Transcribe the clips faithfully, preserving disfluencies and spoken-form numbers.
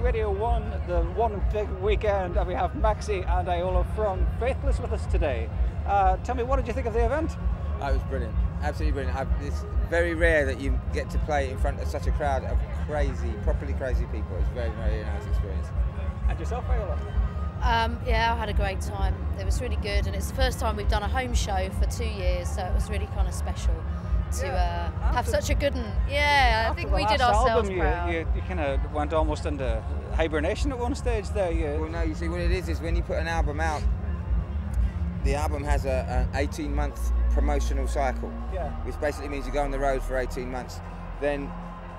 Radio one, the one big weekend, and we have Maxi and Iola from Faithless with us today. Uh, tell me, what did you think of the event? Oh, it was brilliant, absolutely brilliant. I've, it's very rare that you get to play in front of such a crowd of crazy, properly crazy people. It's a very, very nice experience. And yourself, Iola? Um, yeah, I had a great time. It was really good, and it's the first time we've done a home show for two years, so it was really kind of special to yeah, uh, have such a good one. Yeah, I think we did ourselves album, proud. You, you, you kind of went almost into hibernation at one stage there. You... Well, no, you see what it is, is when you put an album out, the album has a, an eighteen month promotional cycle, yeah. which basically means you go on the road for eighteen months. Then,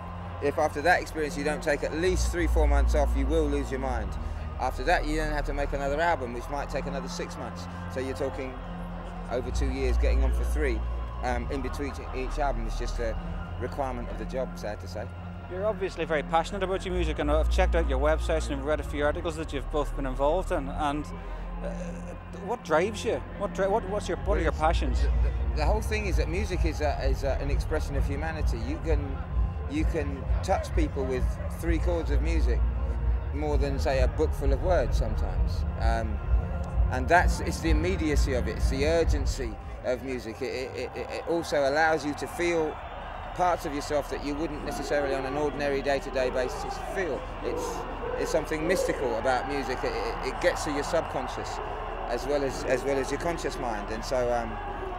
if after that experience you don't take at least three, four months off, you will lose your mind. After that, you then have to make another album, which might take another six months. So you're talking over two years, getting on for three. Um, in between each album is just a requirement of the job, sad to say. You're obviously very passionate about your music, and I've checked out your websites and read a few articles that you've both been involved in. And uh, what drives you? What, dri what what's your what are your passions? The, the, the whole thing is that music is a, is a, an expression of humanity. You can you can touch people with three chords of music more than, say, a book full of words sometimes. Um, and that's it's the immediacy of it. It's the urgency of music. It, it, it, it also allows you to feel parts of yourself that you wouldn't necessarily on an ordinary day-to-day basis feel. It's it's something mystical about music. It, it, it gets to your subconscious as well as as well as your conscious mind, and so um,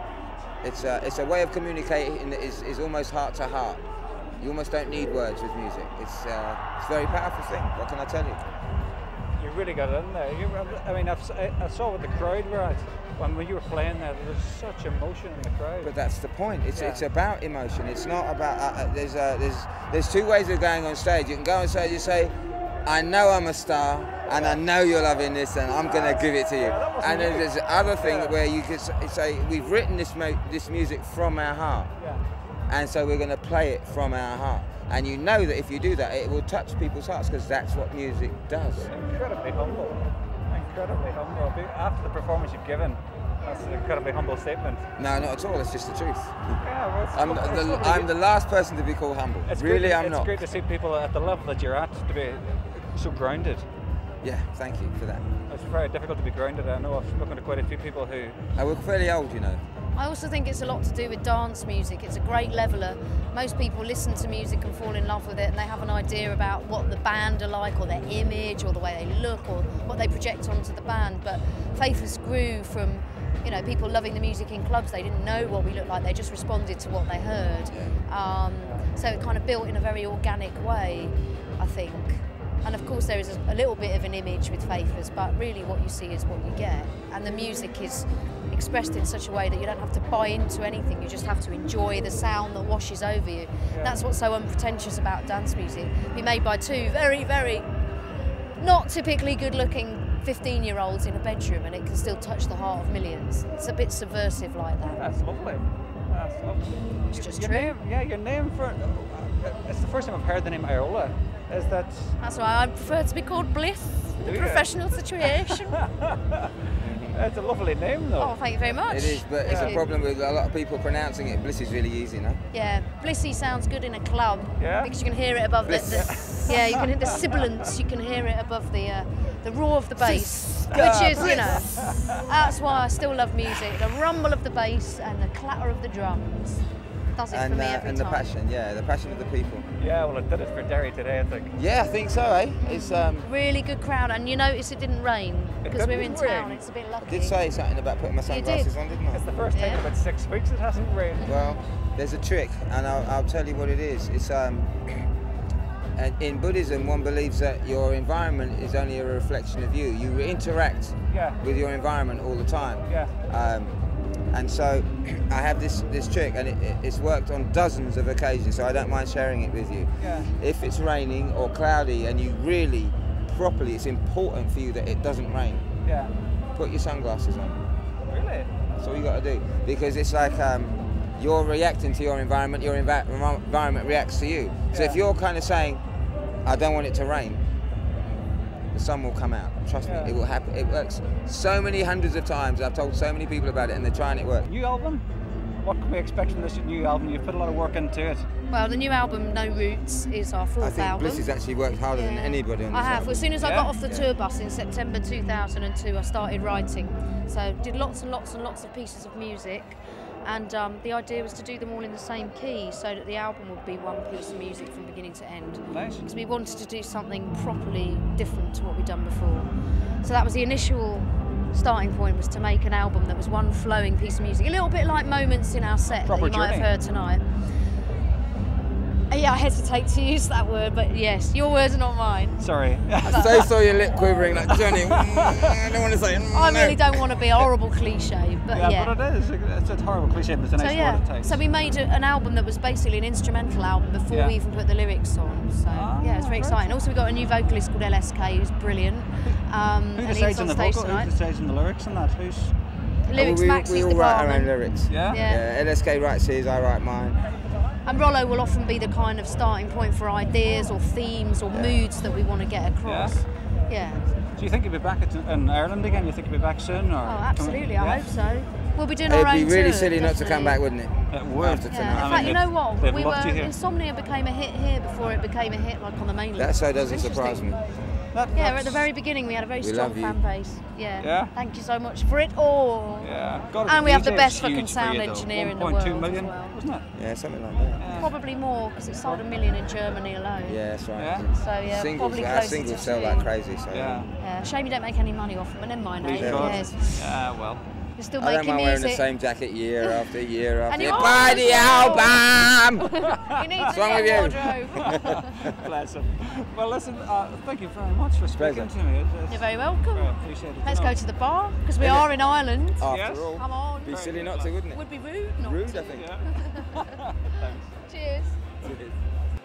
it's a, it's a way of communicating that is, is almost heart to heart. You almost don't need words with music. It's uh, it's a very powerful thing. What can I tell you? You really got it in there. You, I mean, I've, I saw what the crowd were at. When, when you were playing there, there was such emotion in the crowd. But that's the point. It's yeah. it's about emotion. It's not about. Uh, uh, there's uh, there's there's two ways of going on stage. You can go on stage and say, "I know I'm a star, and I know you're loving this, and I'm going to give it to you." Yeah, and then there's the other thing yeah. where you could say, "We've written this mo this music from our heart, yeah. and so we're going to play it from our heart." And you know that if you do that, it will touch people's hearts because that's what music does. Incredibly humble. Incredibly humble. After the performance you've given, that's an incredibly humble statement. No, not at all. It's just the truth. Yeah, well, it's I'm, it's the, I'm the last person to be called humble. It's really, to, I'm it's not. It's great to see people at the level that you're at to be so grounded. Yeah, thank you for that. It's very difficult to be grounded. I know I've spoken to quite a few people who... I we're fairly old, you know. I also think it's a lot to do with dance music. It's a great leveller. Most people listen to music and fall in love with it, and they have an idea about what the band are like, or their image, or the way they look, or what they project onto the band. But Faithless grew from, you know, people loving the music in clubs. They didn't know what we looked like. They just responded to what they heard. Um, so it kind of built in a very organic way, I think. And of course there is a, a little bit of an image with Faithless, but really what you see is what you get. And the music is expressed in such a way that you don't have to buy into anything, you just have to enjoy the sound that washes over you. Yeah. That's what's so unpretentious about dance music. Be made by two very, very not typically good looking fifteen year olds in a bedroom, and it can still touch the heart of millions. It's a bit subversive like that. That's lovely. That's lovely. It's just your true. Name, yeah, your name for... It's the first time I've heard the name Iola. Is that... That's why I prefer to be called Bliss, in a professional situation. It's a lovely name, though. Oh, thank you very much. It is, but thank it's you. a problem with a lot of people pronouncing it. Bliss is really easy, no? Yeah, Blissy sounds good in a club. Yeah? Because you can hear it above the, the... Yeah, you can hear the sibilance, you can hear it above the uh, the roar of the bass. Which is, you know, that's why I still love music. The rumble of the bass and the clatter of the drums. Does it and, for me uh, every and time. the passion, yeah, the passion of the people. Yeah, well, it did it for Derry today, I think. Yeah, I think so, eh? It's um. Really good crowd, and you notice it didn't rain because we're in town. rain. It's a bit lucky. I did say something about putting my sunglasses on, didn't I? It's the first time Yeah. in about six weeks it hasn't rained. Well, there's a trick, and I'll, I'll tell you what it is. It's um. And in Buddhism, one believes that your environment is only a reflection of you. You interact Yeah. with your environment all the time. Yeah. Um, and so I have this this trick, and it, it's worked on dozens of occasions, so I don't mind sharing it with you. Yeah. If it's raining or cloudy and you really properly, it's important for you that it doesn't rain, Yeah. put your sunglasses on. Really? That's all you got to do, because it's like um, you're reacting to your environment, your envi environment reacts to you. So Yeah. if you're kind of saying, I don't want it to rain, the sun will come out. Trust Yeah. me, it will happen. It works so many hundreds of times. I've told so many people about it, and they're trying it work. New album? what can we expect from this new album? You've put a lot of work into it. Well, the new album, No Roots, is our fourth I think album. Bliss has actually worked harder Yeah. than anybody on this I have. album. As soon as I Yeah? got off the Yeah. tour bus in September two thousand two, I started writing. So did lots and lots and lots of pieces of music, and um, the idea was to do them all in the same key, so that the album would be one piece of music from beginning to end. Nice. Because we wanted to do something properly different to what we'd done before. So that was the initial starting point, was to make an album that was one flowing piece of music, a little bit like moments in our set Proper that you might journey. have heard tonight. Uh, Yeah, I hesitate to use that word, but yes, your words are not mine. Sorry. I so saw your lip quivering like Johnny. mm, I don't want to say. Mm, I no. really don't want to be a horrible cliche, but yeah, yeah. but it is. It's a horrible cliche, but it's a So nice yeah, word it takes. so we made a, an album that was basically an instrumental album before Yeah. we even put the lyrics on. So Ah, yeah, it's very great. exciting. Also, we got a new vocalist called L S K, who's brilliant. Um, Who and decides he's on on the stage vocal? Who tonight. decides on the lyrics and that? Who's? Lyrics, we, Maxie's we all the write our own barman. lyrics. Yeah. Yeah. Yeah, L S K writes his, I write mine. And Rollo will often be the kind of starting point for ideas or themes or Yeah. moods that we want to get across. Yeah. Do you think you'll be back at, in Ireland again? You think you'll be back soon? Or Oh, absolutely. I hope so. We'll be doing It'd our own be really tour, silly not to definitely. come back, wouldn't it? It would. After Yeah. tonight. In I fact, mean, you they've- know what? they've We loved you were here. Insomnia became a hit here before it became a hit like on the mainland. That so doesn't It's surprise me. interesting. That, Yeah, that's- at the very beginning we had a very We strong love you. fan base. Yeah. Yeah. Thank you so much for it all. Yeah. Gotta And be we have the D Js best huge fucking for sound you, though. engineer in the one point two world million, as well. wasn't it? Yeah, something like that. Yeah. Probably more because it sold a million in Germany alone. Yeah, that's right. Yeah. So yeah, Singles, probably our closer singles to sell two. like crazy. So Yeah. Yeah. Shame you don't make any money off them, but never mind. We Eh? Who should. cares? Yeah. Well. You're still I don't making mind wearing music. the same jacket year after year after And year. you Buy are the as well. album! You need What's to wrong get with you? wardrobe. Bless him. Well, listen. Uh, thank you very much for speaking Pleasure. to me. It- it's You're very welcome. very appreciated. Let's know. go to the bar because we Yeah. are in Ireland. After Yes. all, Come on. be silly not to, wouldn't it? Would be rude not Rude, to. I think. Yeah. Thanks. Cheers. Cheers.